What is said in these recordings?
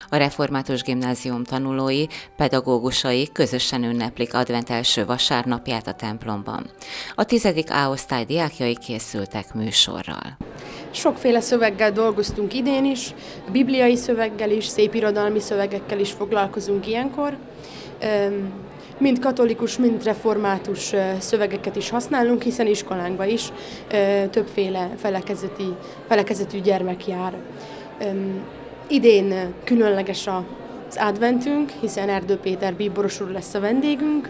A Református Gimnázium tanulói, pedagógusai közösen ünneplik advent első vasárnapját a templomban. A 10. A osztály diákjai készültek műsorral. Sokféle szöveggel dolgoztunk idén is, bibliai szöveggel is, szépirodalmi szövegekkel is foglalkozunk ilyenkor. Mind katolikus, mind református szövegeket is használunk, hiszen iskolánkban is többféle felekezetű gyermek jár. Idén különleges az adventünk, hiszen Erdő Péter bíboros úr lesz a vendégünk.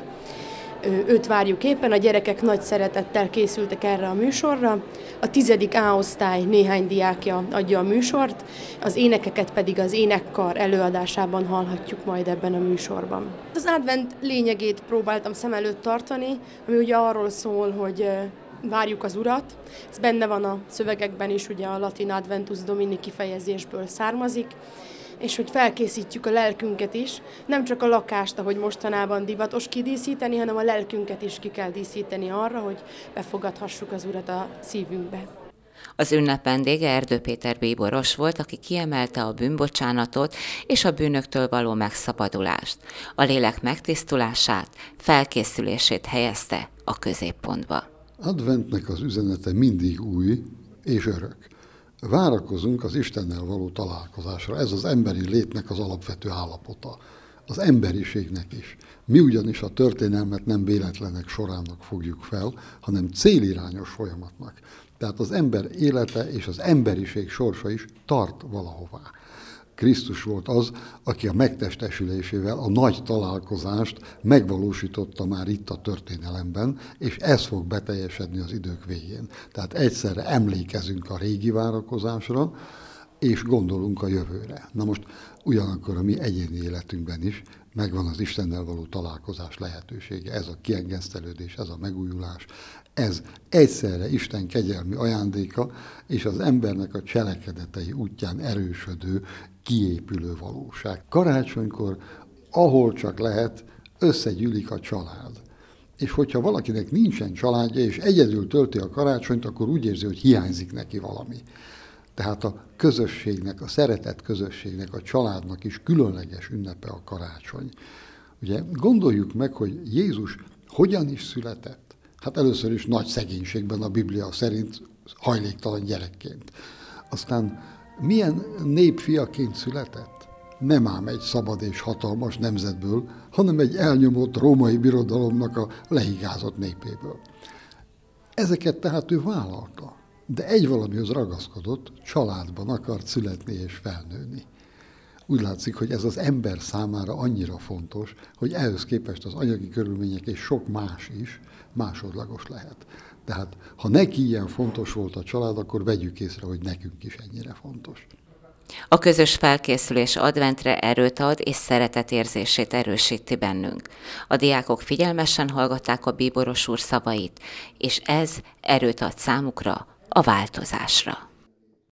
Őt várjuk éppen, a gyerekek nagy szeretettel készültek erre a műsorra. A 10. A osztály néhány diákja adja a műsort, az énekeket pedig az énekkar előadásában hallhatjuk majd ebben a műsorban. Az advent lényegét próbáltam szem előtt tartani, ami ugye arról szól, hogy várjuk az Urat. Ez benne van a szövegekben is, ugye a latin adventus domini kifejezésből származik, és hogy felkészítjük a lelkünket is, nem csak a lakást, ahogy mostanában divatos kidíszíteni, hanem a lelkünket is ki kell díszíteni arra, hogy befogadhassuk az Urat a szívünkbe. Az ünnep vendége Erdő Péter bíboros volt, aki kiemelte a bűnbocsánatot és a bűnöktől való megszabadulást. A lélek megtisztulását, felkészülését helyezte a középpontba. Adventnek az üzenete mindig új és örök. Várakozunk az Istennel való találkozásra. Ez az emberi létnek az alapvető állapota. Az emberiségnek is. Mi ugyanis a történelmet nem véletlenek sorának fogjuk fel, hanem célirányos folyamatnak. Tehát az ember élete és az emberiség sorsa is tart valahová. Krisztus volt az, aki a megtestesülésével a nagy találkozást megvalósította már itt a történelemben, és ez fog beteljesedni az idők végén. Tehát egyszerre emlékezünk a régi várakozásra, és gondolunk a jövőre. Na most ugyanakkor a mi egyéni életünkben is megvan az Istennel való találkozás lehetősége. Ez a kiengesztelődés, ez a megújulás, ez egyszerre Isten kegyelmi ajándéka, és az embernek a cselekedetei útján erősödő, kiépülő valóság. Karácsonykor, ahol csak lehet, összegyűlik a család. És hogyha valakinek nincsen családja, és egyedül tölti a karácsonyt, akkor úgy érzi, hogy hiányzik neki valami. Tehát a közösségnek, a szeretett közösségnek, a családnak is különleges ünnepe a karácsony. Ugye gondoljuk meg, hogy Jézus hogyan is született. Hát először is nagy szegénységben a Biblia szerint hajléktalan gyerekként. Aztán milyen népfiaként született? Nem ám egy szabad és hatalmas nemzetből, hanem egy elnyomott római birodalomnak a lehigázott népéből. Ezeket tehát ő vállalta, de egy valamihoz ragaszkodott, családban akart születni és felnőni. Úgy látszik, hogy ez az ember számára annyira fontos, hogy ehhez képest az anyagi körülmények és sok más is másodlagos lehet. Tehát ha neki ilyen fontos volt a család, akkor vegyük észre, hogy nekünk is ennyire fontos. A közös felkészülés adventre erőt ad és szeretetérzését erősíti bennünk. A diákok figyelmesen hallgatták a bíboros úr szavait, és ez erőt ad számukra a változásra.